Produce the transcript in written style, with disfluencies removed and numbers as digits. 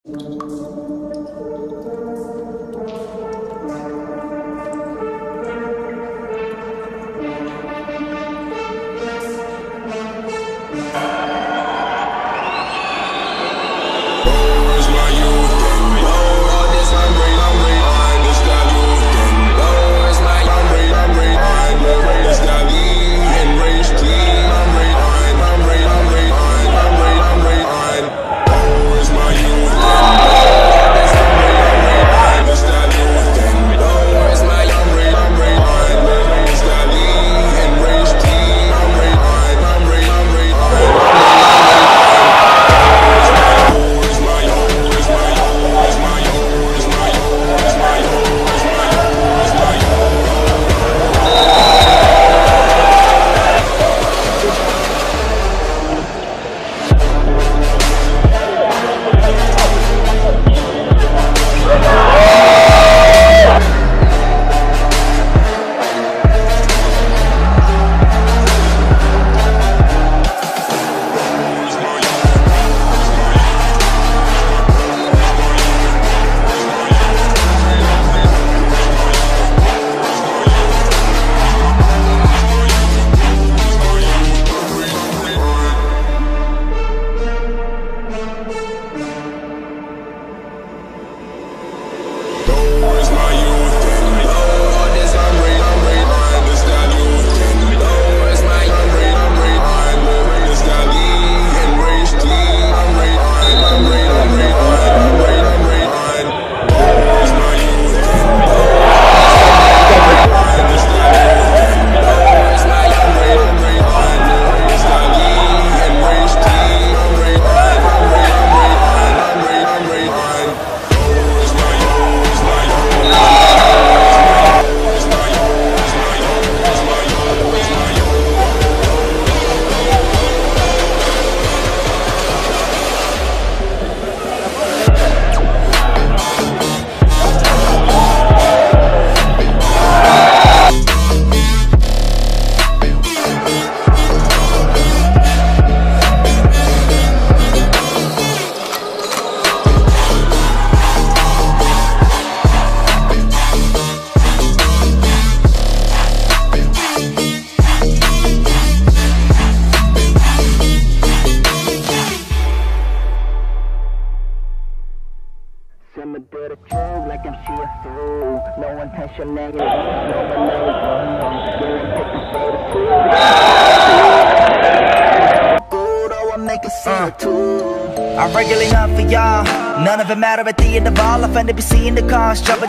I'ma do the truth like I'm see-through. No intention negative, no one knows. Getting picked for the food. Good, I wanna make it see too. I regularly hunt for y'all. None of it matter at the end of all. I find to be seeing the cars.